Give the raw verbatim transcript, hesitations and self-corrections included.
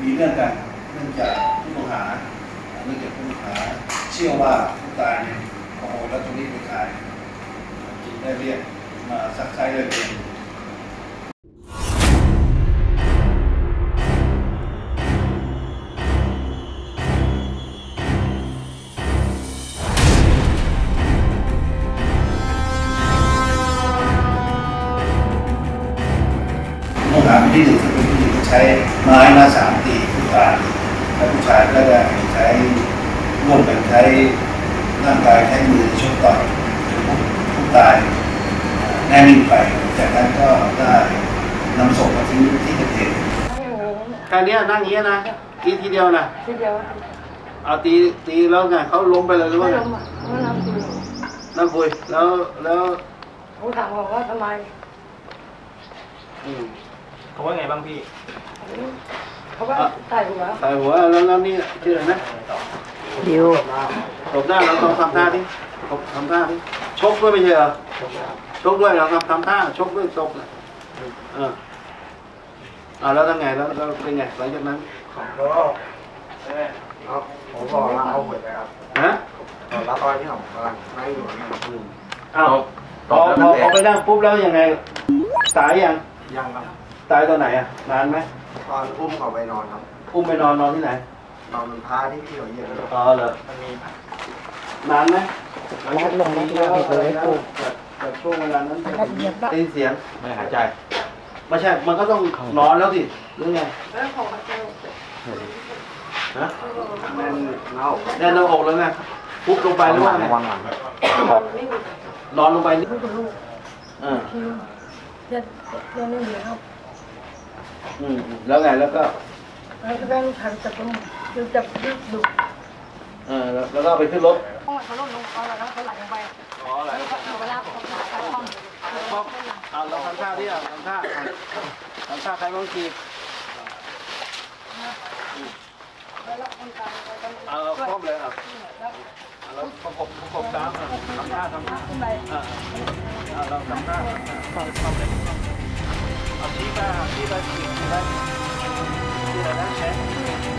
มีเรื่องกันเนื่องจากผู้ต้องหาเนื่องจากผู้ต้องหาเชื่อว่าผู้ตายเนี่ยขโมยลอตเตอรี่ไปขายจึงได้เรียกมาซักไซเลยเองผู้ต้องหาที่หนึ่งจะเป็นผู้หญิงใช้ไม้หน้าสามตีผู้ตายและผู้ชายก็ได้ใช้ร่วมกันใช้ร่างกายใช้มือชกต่อยผู้ตายแน่นิ่งไปจากนั้นก็ได้นำศพมาทิ้งที่เกิดเหตุแค่นี้นั่งอย่างนี้นะตีทีเดียวนะทีเดียวเอาตีตีแล้วไงเขาล้มไปเลยหรือว่าไงนั่งคุยนั่งคุยแล้วแล้วผมถามเขาว่าทำไมเขาว่าไงบ้างพี่เขาว่าใส่หัวใส่หัวแล้วแล้วนี่ชื่ออะไรนะดิวตบหน้าเราต้องทำท่าดิทำท่าดิชกด้วยไม่ใช่เหรอชกด้วยเราทำทำท่าชกด้วยตบเลยเอออ่าแล้วทำไงแล้วเราเป็นไงหลังจากนั้นแล้วก็ครับผมบอกลาเอาหมดเลยครับฮะแล้วตอนที่ผมกำลังนั่งอยู่นี่อ้าวพอพอพอไปนั่งปุ๊บแล้วยังไงตายยังยังครับตายตอนไหนอ่ะนานไหมตอนอุ้มเขาไปนอนครับอุ้มไปนอนนอนที่ไหนนอนบนผ้าที่พี่เขาเย็นอ๋อเหรอมันมีนานไหมนานลงนี้แล้วเลยกูแต่ช่วงเวลานั้นได้ยินเสียงไม่หายใจไม่ใช่มันก็ต้องนอนแล้วสิหรือไงฮะแน่นเน่าแน่นหน้าอกแล้วไงปุ๊บลงไปหรือว่าไงนอนลงไปนี่อ่าเดี๋ยวเดี๋ยวนี่เดี๋ยวครับอืมแล้วไงแล้วก็แล้วก็ได้ลูกค้าจับต้องดูจับดูดูเออแล้วก็ไปขึ้นรถเขาลงลงเขาแล้วเขาไหลลงไปอ๋อไหลเวลาเขาถ่ายห้องเอาเราทำท่าที่อ่ะทำท่าทำท่าใครบ้างทีเอาครบเลยอ่ะเราประกบประกบตามทำท่าทำท่าอ่าเราทำท่าเอาชี้ไปชี้ไปชี้ไปชี้อะไรนะแชร์